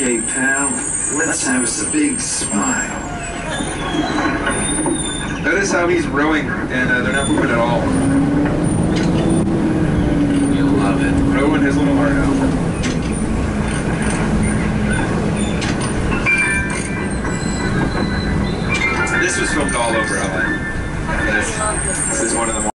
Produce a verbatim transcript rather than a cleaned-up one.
Okay, pal, let's have us a big smile. Notice how he's rowing and uh, they're not moving at all. You'll love it. Rowing his little heart out. This was filmed all over L A. This, this is one of the more